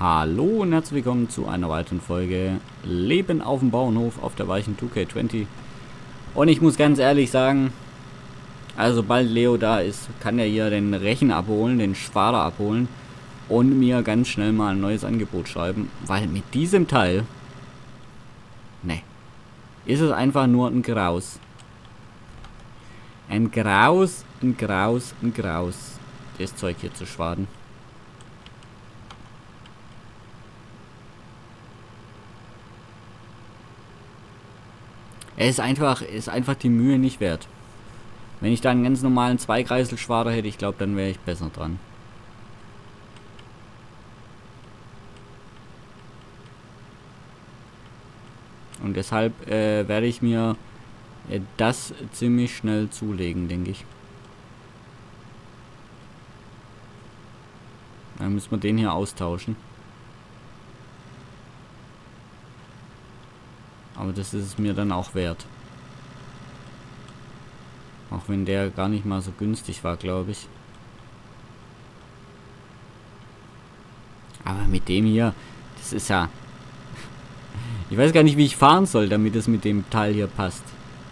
Hallo und herzlich willkommen zu einer weiteren Folge Leben auf dem Bauernhof auf der weichen 2K20. Und ich muss ganz ehrlich sagen, also sobald Leo da ist, kann er hier den Rechen abholen, den Schwader abholen und mir ganz schnell mal ein neues Angebot schreiben, weil mit diesem Teil, ne, ist es einfach nur ein Graus. Ein Graus, ein Graus, ein Graus, das Zeug hier zu schwaden. Es ist einfach die Mühe nicht wert. Wenn ich da einen ganz normalen Zweikreiselschwader hätte, ich glaube, dann wäre ich besser dran. Und deshalb werde ich mir das ziemlich schnell zulegen, denke ich. Dann müssen wir den hier austauschen. Aber das ist es mir dann auch wert. Auch wenn der gar nicht mal so günstig war, glaube ich. Aber mit dem hier, das ist ja... Ich weiß gar nicht, wie ich fahren soll, damit es mit dem Teil hier passt.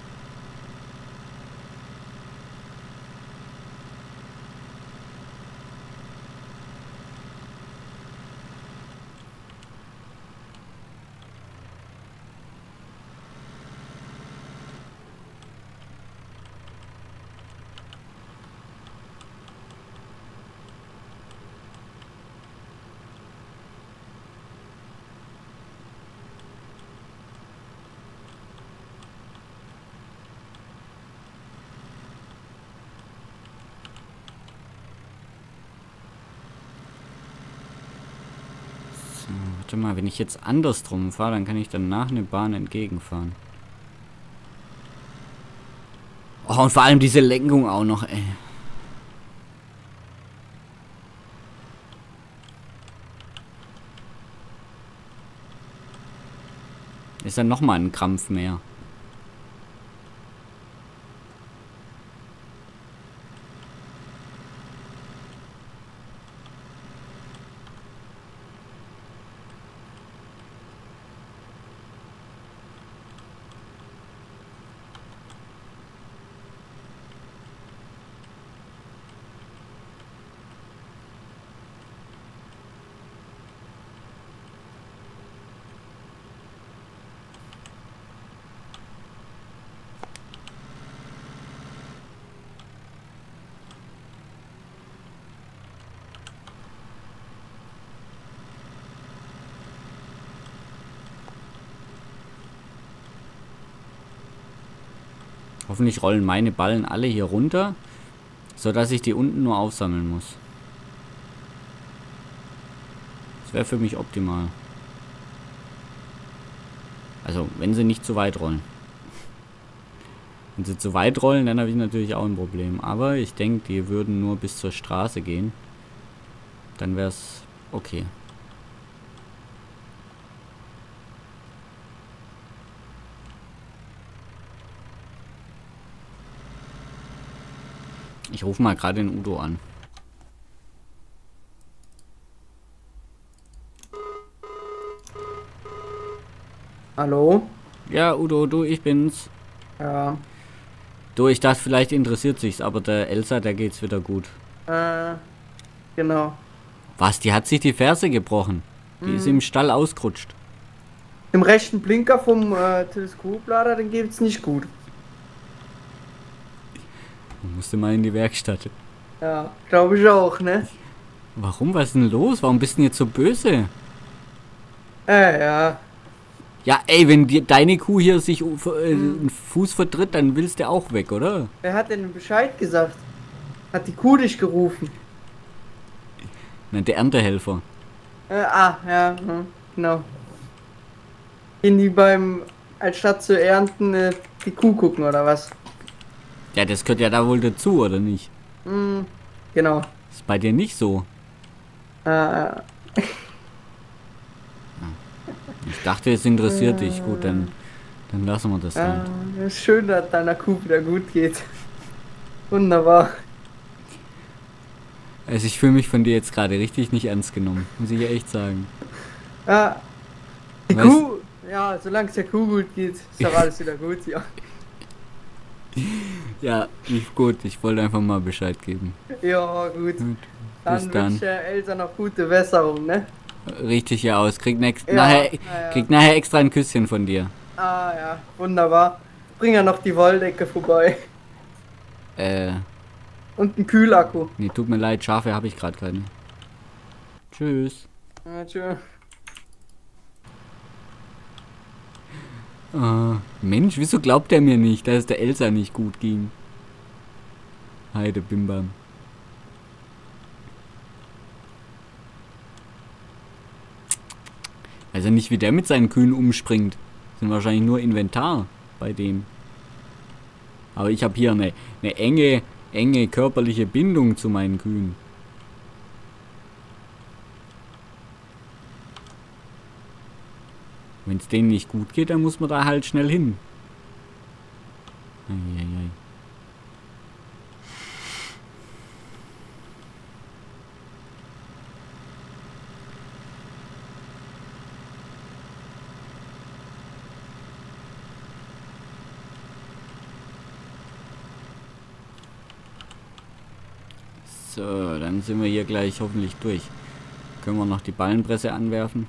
Warte mal, wenn ich jetzt andersrum fahre, dann kann ich danach eine Bahn entgegenfahren. Oh, und vor allem diese Lenkung auch noch, ey. Ist dann nochmal ein Krampf mehr. Hoffentlich rollen meine Ballen alle hier runter, sodass ich die unten nur aufsammeln muss. Das wäre für mich optimal. Also, wenn sie nicht zu weit rollen. Wenn sie zu weit rollen, dann habe ich natürlich auch ein Problem. Aber ich denke, die würden nur bis zur Straße gehen. Dann wäre es okay. Ich rufe mal gerade den Udo an. Hallo? Ja, Udo, du, ich bin's. Ja. Du, ich dachte, vielleicht interessiert sich's, aber der Elsa, der geht's wieder gut. Genau. Was, die hat sich die Ferse gebrochen? Die ist im Stall ausgerutscht. Im rechten Blinker vom Teleskoplader, den geht's nicht gut. Musste mal in die Werkstatt. Ja, glaube ich auch, ne? Warum? Was ist denn los? Warum bist du denn jetzt so böse? Ja. Ja, ey, wenn deine Kuh hier sich einen Fuß vertritt, dann willst du auch weg, oder? Wer hat denn Bescheid gesagt? Hat die Kuh dich gerufen? Na, der Erntehelfer. Ja, genau. Gehen die anstatt zu ernten, die Kuh gucken, oder was? Ja, das gehört ja da wohl dazu, oder nicht? Genau. Ist bei dir nicht so. Ich dachte, es interessiert dich. Gut, dann lassen wir das dann. Ist schön, dass deiner Kuh wieder gut geht. Wunderbar. Also ich fühle mich von dir jetzt gerade richtig nicht ernst genommen, muss ich ja echt sagen. Ja, die Weißt, Kuh, ja, solange es der Kuh gut geht, ist doch alles wieder gut, ja. ja, nicht gut, ich wollte einfach mal Bescheid geben. Ja, gut. Gut, bis Dann wünsche ich dann. der Elsa noch gute Besserung, ne? Richtig hier aus. Ja, naja. Krieg nachher extra ein Küsschen von dir. Ah, ja, wunderbar. Bring ja noch die Wolldecke vorbei. Äh, Und einen Kühlakku. nee, tut mir leid, Schafe habe ich gerade keine. Tschüss. Ja, tschö. Mensch, wieso glaubt er mir nicht, dass es der Elsa nicht gut ging? Heide Bimbam. Also nicht wie der mit seinen Kühen umspringt. Sind wahrscheinlich nur Inventar bei dem. Aber ich habe hier eine enge körperliche Bindung zu meinen Kühen. Wenn es denen nicht gut geht, dann muss man da halt schnell hin. Eieiei. So, dann sind wir hier gleich hoffentlich durch. Können wir noch die Ballenpresse anwerfen?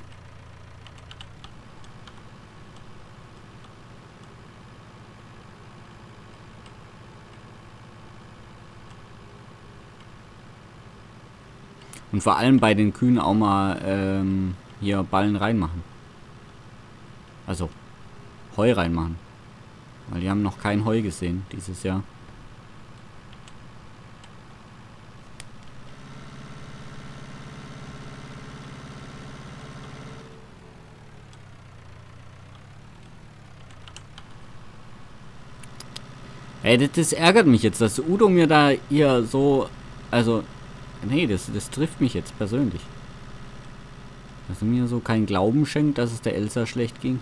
Und vor allem bei den Kühen auch mal hier Ballen reinmachen. Also Heu reinmachen. Weil die haben noch kein Heu gesehen dieses Jahr. Ey, das ärgert mich jetzt, dass Udo mir da hier so... Also, nee, das trifft mich jetzt persönlich. Dass er mir so keinen Glauben schenkt, dass es der Elsa schlecht ging.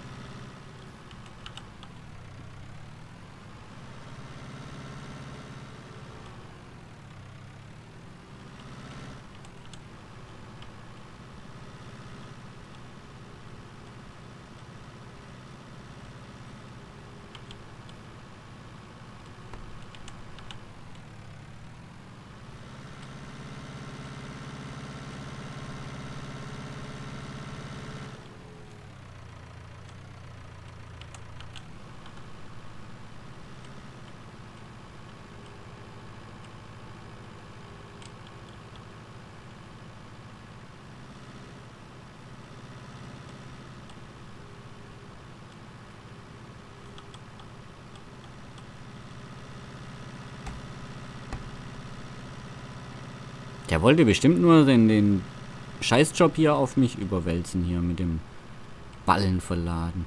Der wollte bestimmt nur den Scheißjob hier auf mich überwälzen, hier mit dem Ballen verladen.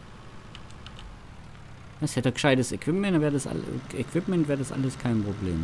Das hätte gescheites Equipment, wäre das alles kein Problem.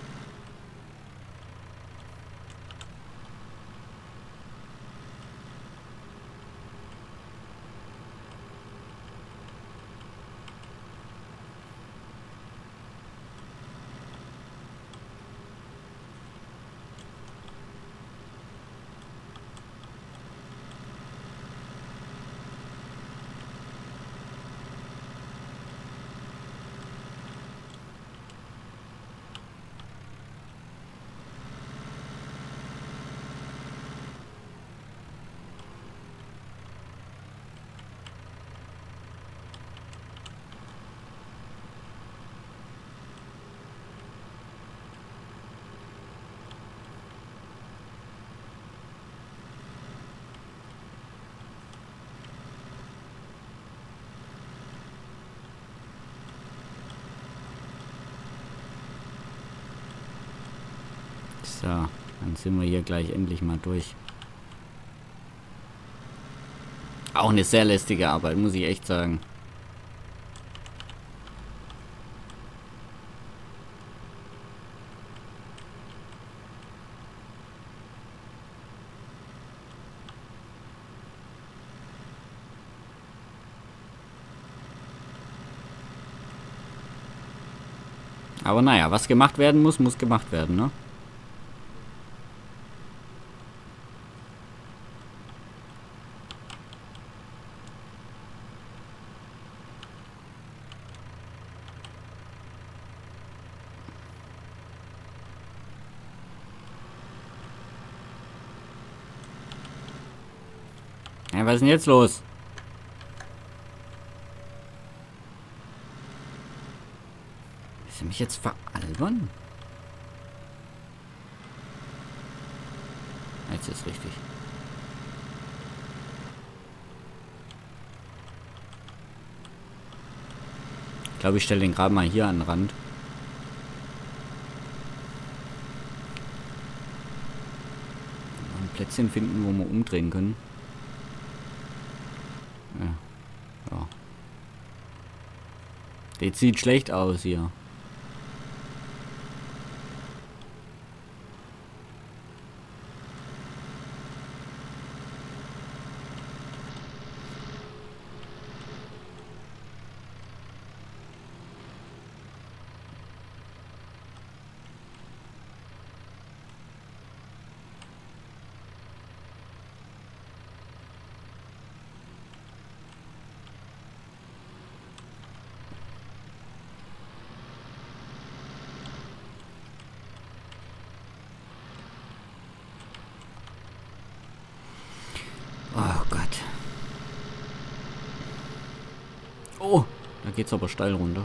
So, dann sind wir hier gleich endlich mal durch. Auch eine sehr lästige Arbeit, muss ich echt sagen. Aber naja, was gemacht werden muss, muss gemacht werden, ne? Ja, was ist denn jetzt los? Willst du mich jetzt veralbern? Jetzt ist richtig. Ich glaube, ich stelle den gerade mal hier an den Rand. Ein Plätzchen finden, wo wir umdrehen können. Ja. Ja. Das sieht schlecht aus hier. Oh Gott. Oh, da geht's aber steil runter.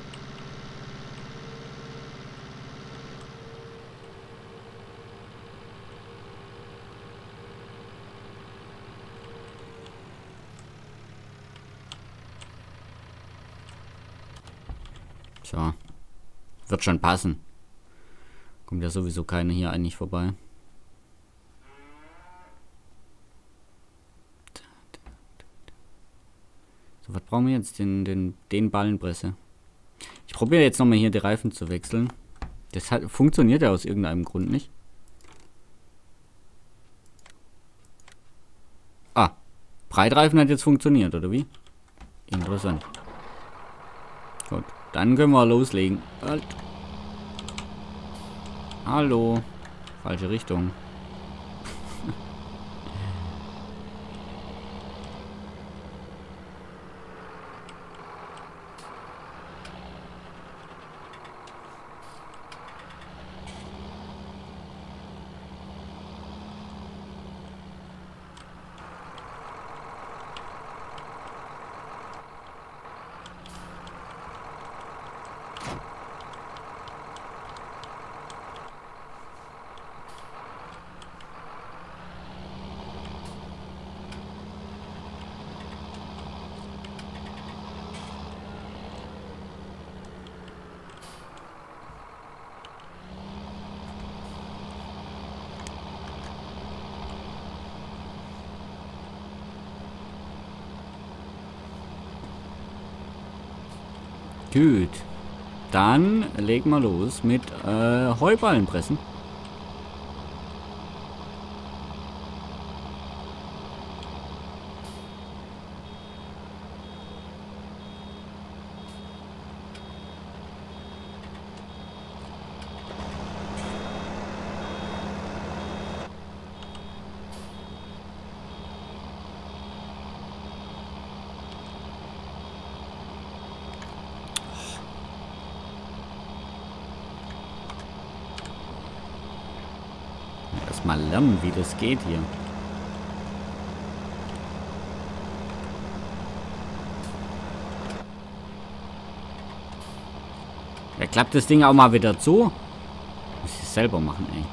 So. Wird schon passen. Kommt ja sowieso keiner hier eigentlich vorbei. So, was brauchen wir jetzt? Den Ballenpresse. Ich probiere jetzt nochmal hier die Reifen zu wechseln. Das funktioniert ja aus irgendeinem Grund nicht. Ah, Breitreifen hat jetzt funktioniert, oder wie? Interessant. Gut, dann können wir loslegen. Halt. Hallo. Falsche Richtung. Gut. Dann legen wir los mit Heuballenpressen. Mal lernen, wie das geht hier. Ja, klappt das Ding auch mal wieder zu? Muss ich es selber machen, ey.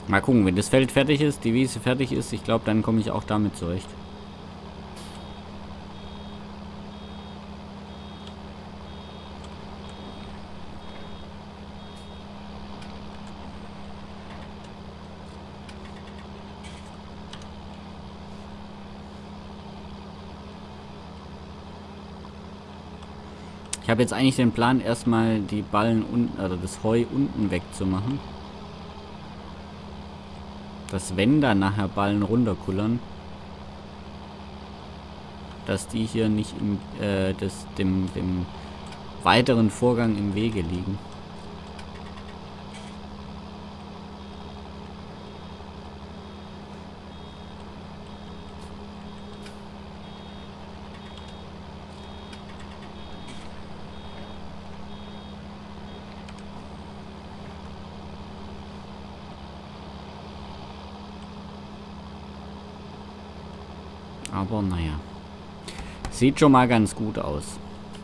Mal gucken, wenn das Feld fertig ist, die Wiese fertig ist, ich glaube, dann komme ich auch damit zurecht. Ich habe jetzt eigentlich den Plan, erstmal die Ballen unten, also das Heu unten wegzumachen. Dass wenn da nachher Ballen runterkullern, dass die hier nicht dem weiteren Vorgang im Wege liegen. Aber naja. Sieht schon mal ganz gut aus.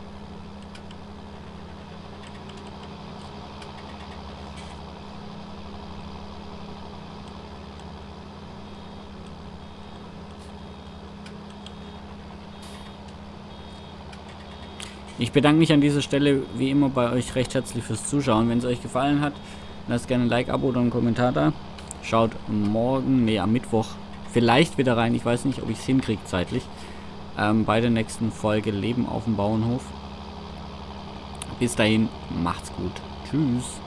Ich bedanke mich an dieser Stelle wie immer bei euch recht herzlich fürs Zuschauen. Wenn es euch gefallen hat, lasst gerne ein Like, Abo oder einen Kommentar da. Schaut morgen, am Mittwoch vielleicht wieder rein. Ich weiß nicht, ob ich es hinkriege zeitlich. Bei der nächsten Folge Leben auf dem Bauernhof. Bis dahin, macht's gut. Tschüss.